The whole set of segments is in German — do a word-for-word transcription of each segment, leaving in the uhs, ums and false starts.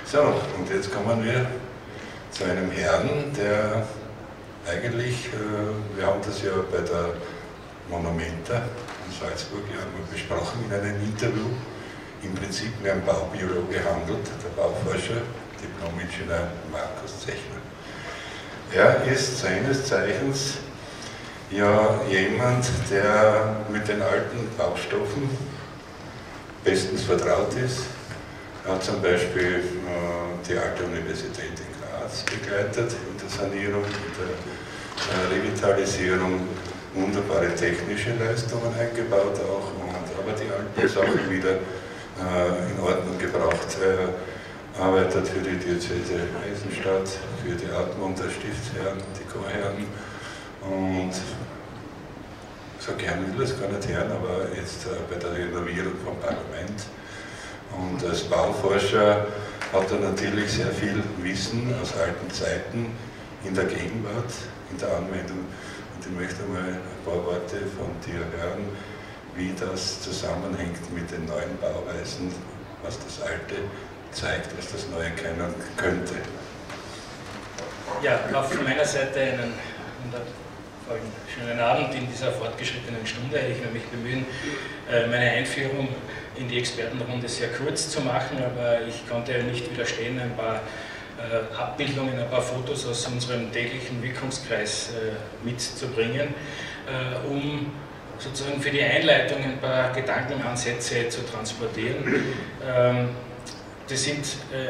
So, und jetzt kommen wir zu einem Herrn, der eigentlich, äh, wir haben das ja bei der Monumenta in Salzburg ja mal besprochen in einem Interview, im Prinzip wie ein Baubiologe handelt, der Bauforscher, Diplom-Ingenieur Markus Zechner. Er ist seines Zeichens ja jemand, der mit den alten Baustoffen bestens vertraut ist. Er hat zum Beispiel äh, die Alte Universität in Graz begleitet in der Sanierung, in der äh, Revitalisierung, wunderbare technische Leistungen eingebaut auch, und, aber die alten Sachen wieder äh, in Ordnung gebracht. Er arbeitet für die Diözese Eisenstadt, für die Admonder Stiftsherren, die Chorherren, und so gern will es gar nicht hören, aber jetzt äh, bei der Renovierung vom Parlament. Und als Bauforscher hat er natürlich sehr viel Wissen aus alten Zeiten in der Gegenwart, in der Anwendung. Und ich möchte mal ein paar Worte von dir hören, wie das zusammenhängt mit den neuen Bauweisen, was das Alte zeigt, was das Neue können könnte. Ja, auch von meiner Seite einen wundervollen, schönen Abend in dieser fortgeschrittenen Stunde. Ich werde mich bemühen, meine Einführung in die Expertenrunde sehr kurz zu machen, aber ich konnte nicht widerstehen, ein paar äh, Abbildungen, ein paar Fotos aus unserem täglichen Wirkungskreis äh, mitzubringen, äh, um sozusagen für die Einleitung ein paar Gedankenansätze zu transportieren. Ähm, das sind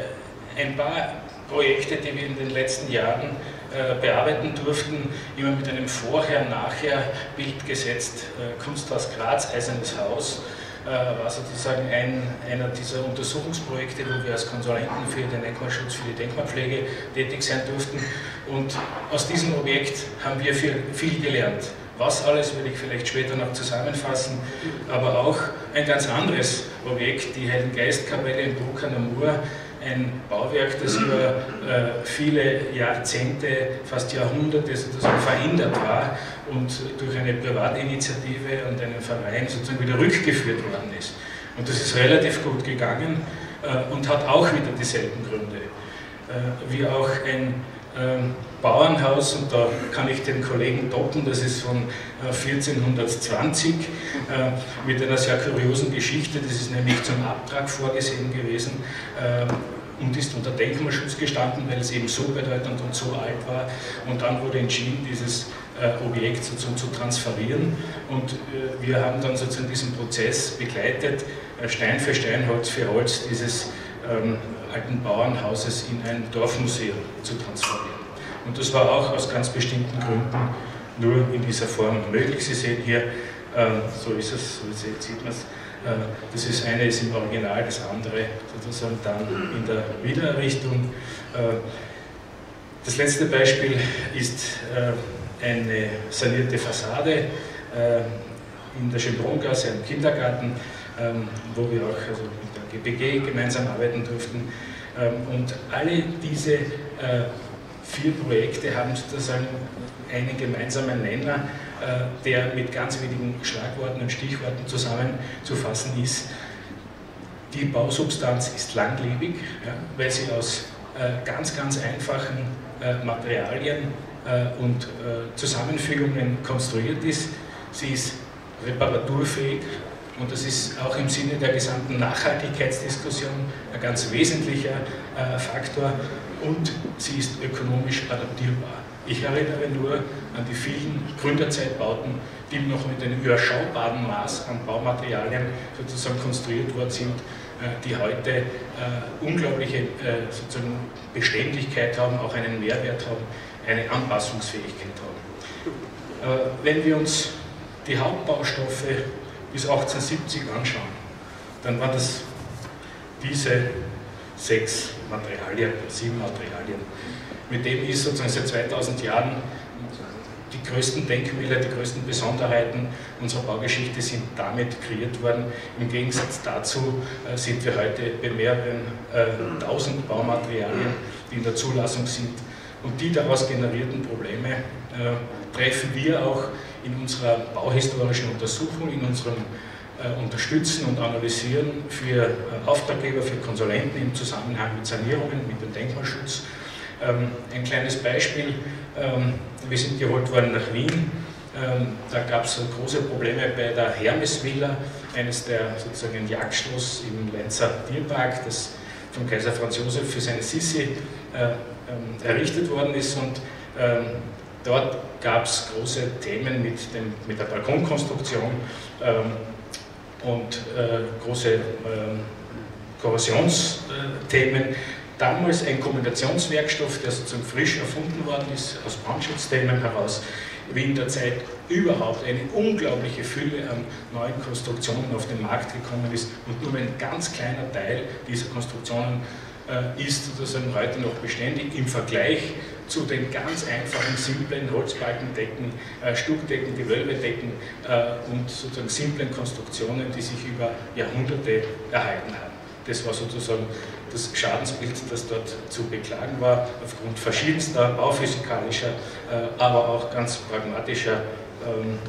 äh, ein paar Projekte, die wir in den letzten Jahren äh, bearbeiten durften, immer mit einem Vorher-Nachher-Bild gesetzt. Äh, Kunsthaus Graz, Eisernes Haus, war sozusagen ein, einer dieser Untersuchungsprojekte, wo wir als Konsulenten für den Denkmalschutz, für die Denkmalpflege tätig sein durften. Und aus diesem Objekt haben wir viel, viel gelernt. Was alles würde ich vielleicht später noch zusammenfassen, aber auch ein ganz anderes Objekt, die Heiligengeistkapelle in Bruck an der Mur, ein Bauwerk, das über äh, viele Jahrzehnte, fast Jahrhunderte sozusagen verändert war und durch eine Privatinitiative und einen Verein sozusagen wieder rückgeführt worden ist. Und das ist relativ gut gegangen äh, und hat auch wieder dieselben Gründe. Äh, wie auch ein äh, Bauernhaus, und da kann ich den Kollegen toppen, das ist von äh, vierzehnhundertzwanzig äh, mit einer sehr kuriosen Geschichte. Das ist nämlich zum Abtrag vorgesehen gewesen äh, und ist unter Denkmalschutz gestanden, weil es eben so bedeutend und so alt war, und dann wurde entschieden, dieses äh, Objekt sozusagen zu transferieren, und äh, wir haben dann sozusagen diesen Prozess begleitet, äh, Stein für Stein, Holz für Holz dieses ähm, alten Bauernhauses in ein Dorfmuseum zu transferieren. Und das war auch aus ganz bestimmten Gründen nur in dieser Form möglich. Sie sehen hier, äh, so ist es, so sieht man es, äh, das ist eine ist im Original, das andere sozusagen dann in der Wiedererrichtung. Äh, das letzte Beispiel ist äh, eine sanierte Fassade äh, in der Schönbrunn-Gasse, einem Kindergarten, äh, wo wir auch also mit der G B G gemeinsam arbeiten durften. Äh, und alle diese äh, vier Projekte haben sozusagen einen gemeinsamen Nenner, äh, der mit ganz wenigen Schlagworten und Stichworten zusammenzufassen ist. Die Bausubstanz ist langlebig, ja, weil sie aus äh, ganz, ganz einfachen äh, Materialien äh, und äh, Zusammenfügungen konstruiert ist. Sie ist reparaturfähig, und das ist auch im Sinne der gesamten Nachhaltigkeitsdiskussion ein ganz wesentlicher äh, Faktor. Und sie ist ökonomisch adaptierbar. Ich erinnere nur an die vielen Gründerzeitbauten, die noch mit einem überschaubaren Maß an Baumaterialien sozusagen konstruiert worden sind, die heute äh, unglaubliche äh, sozusagen Beständigkeit haben, auch einen Mehrwert haben, eine Anpassungsfähigkeit haben. Äh, wenn wir uns die Hauptbaustoffe bis achtzehnhundertsiebzig anschauen, dann waren das diese sechs Materialien, sieben Materialien. Mit dem ist sozusagen seit zweitausend Jahren die größten Denkmäler, die größten Besonderheiten unserer Baugeschichte sind damit kreiert worden. Im Gegensatz dazu äh, sind wir heute bei mehreren äh, tausend Baumaterialien, die in der Zulassung sind. Und die daraus generierten Probleme äh, treffen wir auch in unserer bauhistorischen Untersuchung, in unserem äh, unterstützen und analysieren für äh, Auftraggeber, für Konsulenten im Zusammenhang mit Sanierungen, mit dem Denkmalschutz. Ähm, ein kleines Beispiel, ähm, wir sind geholt worden nach Wien. Ähm, da gab es große Probleme bei der Hermes-Villa, eines der sozusagen Jagdschloss im Lenzer Tierpark, das von Kaiser Franz Josef für seine Sissi äh, ähm, errichtet worden ist. Und ähm, dort gab es große Themen mit, dem, mit der Balkonkonstruktion ähm, und äh, große ähm, Korrosionsthemen. Damals ein Kommunikationswerkstoff, der sozusagen frisch erfunden worden ist, aus Brandschutzthemen heraus, wie in der Zeit überhaupt eine unglaubliche Fülle an neuen Konstruktionen auf den Markt gekommen ist und nur ein ganz kleiner Teil dieser Konstruktionen äh, ist sozusagen heute noch beständig im Vergleich zu den ganz einfachen, simplen Holzbalkendecken, äh, Stuckdecken, Gewölbedecken äh, und sozusagen simplen Konstruktionen, die sich über Jahrhunderte erhalten haben. Das war sozusagen das Schadensbild, das dort zu beklagen war, aufgrund verschiedenster bauphysikalischer, äh, aber auch ganz pragmatischer ähm,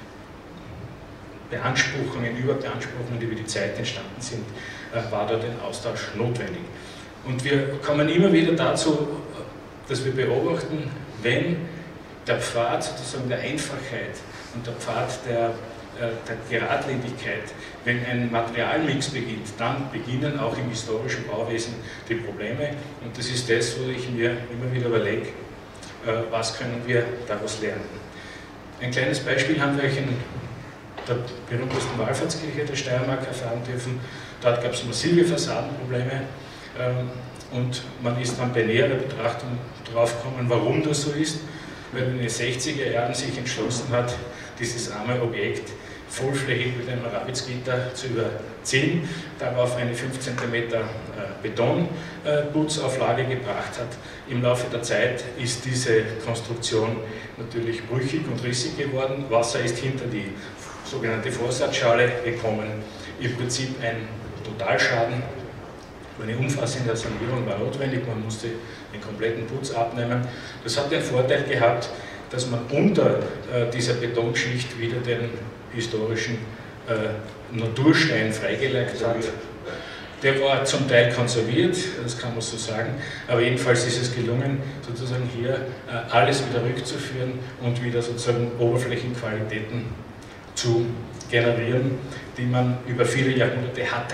Beanspruchungen, Überbeanspruchungen, die über die Zeit entstanden sind, äh, war dort ein Austausch notwendig. Und wir kommen immer wieder dazu, dass wir beobachten, wenn der Pfad sozusagen der Einfachheit und der Pfad der, äh, der Geradlinigkeit, wenn ein Materialmix beginnt, dann beginnen auch im historischen Bauwesen die Probleme. Und das ist das, wo ich mir immer wieder überlege, äh, was können wir daraus lernen. Ein kleines Beispiel haben wir euch in der berühmtesten Wallfahrtskirche der Steiermark erfahren dürfen. Dort gab es massive Fassadenprobleme ähm, und man ist dann bei näherer Betrachtung drauf gekommen, warum das so ist, weil man in den sechziger Jahren sich entschlossen hat, dieses arme Objekt vollflächig mit einem Rabitzgitter zu überziehen, darauf eine fünf Zentimeter Betonputzauflage gebracht hat. Im Laufe der Zeit ist diese Konstruktion natürlich brüchig und rissig geworden. Wasser ist hinter die sogenannte Vorsatzschale gekommen. Im Prinzip ein Totalschaden. Eine umfassende Sanierung war notwendig, man musste den kompletten Putz abnehmen. Das hat den Vorteil gehabt, dass man unter äh, dieser Betonschicht wieder den historischen äh, Naturstein freigelegt hat. Der war zum Teil konserviert, das kann man so sagen, aber jedenfalls ist es gelungen, sozusagen hier äh, alles wieder rückzuführen und wieder sozusagen Oberflächenqualitäten zu generieren, die man über viele Jahrhunderte hatte.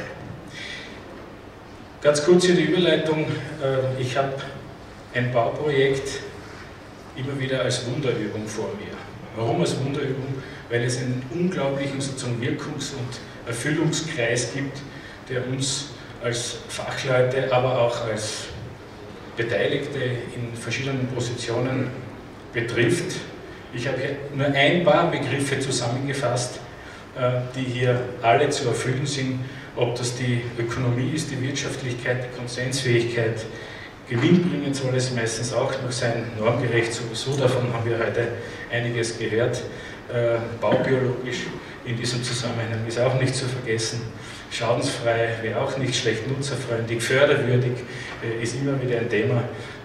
Ganz kurz hier die Überleitung. Äh, ich habe ein Bauprojekt immer wieder als Wunderübung vor mir. Warum als Wunderübung? Weil es einen unglaublichen sozusagen Wirkungs- und Erfüllungskreis gibt, der uns als Fachleute, aber auch als Beteiligte in verschiedenen Positionen betrifft. Ich habe hier nur ein paar Begriffe zusammengefasst, die hier alle zu erfüllen sind, ob das die Ökonomie ist, die Wirtschaftlichkeit, die Konsensfähigkeit. Gewinnbringend soll es meistens auch noch sein, normgerecht sowieso, davon haben wir heute einiges gehört. Äh, baubiologisch in diesem Zusammenhang ist auch nicht zu vergessen. Schadensfrei wäre auch nicht schlecht, nutzerfreundlich, förderwürdig äh, ist immer wieder ein Thema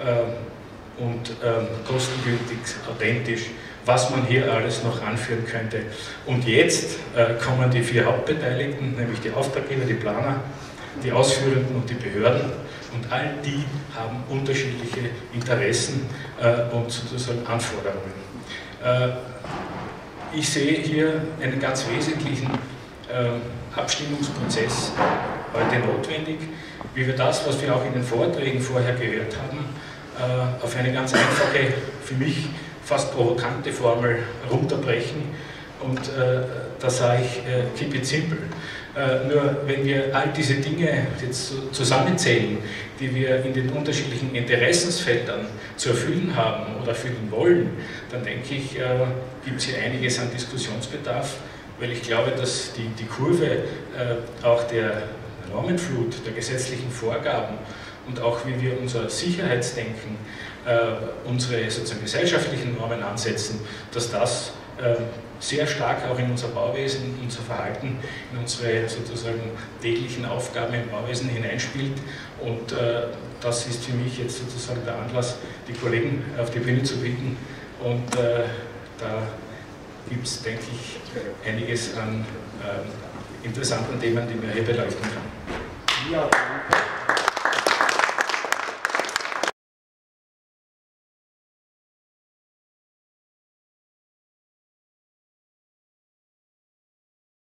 äh, und äh, kostengünstig, authentisch, was man hier alles noch anführen könnte. Und jetzt äh, kommen die vier Hauptbeteiligten, nämlich die Auftraggeber, die Planer, die Ausführenden und die Behörden. Und all die haben unterschiedliche Interessen äh, und sozusagen Anforderungen. Äh, ich sehe hier einen ganz wesentlichen äh, Abstimmungsprozess heute notwendig, wie wir das, was wir auch in den Vorträgen vorher gehört haben, äh, auf eine ganz einfache, für mich fast provokante Formel runterbrechen. Und äh, da sage ich, äh, keep it simple. Äh, nur wenn wir all diese Dinge jetzt zusammenzählen, die wir in den unterschiedlichen Interessensfeldern zu erfüllen haben oder erfüllen wollen, dann denke ich, äh, gibt es hier einiges an Diskussionsbedarf, weil ich glaube, dass die, die Kurve äh, auch der Normenflut, der gesetzlichen Vorgaben und auch wie wir unser Sicherheitsdenken, äh, unsere sozusagen gesellschaftlichen Normen ansetzen, dass das äh, sehr stark auch in unser Bauwesen, in unser Verhalten, in unsere sozusagen täglichen Aufgaben im Bauwesen hineinspielt. Und äh, das ist für mich jetzt sozusagen der Anlass, die Kollegen auf die Bühne zu bitten. Und äh, da gibt es, denke ich, einiges an äh, interessanten Themen, die wir hier beleuchten können. Ja, danke.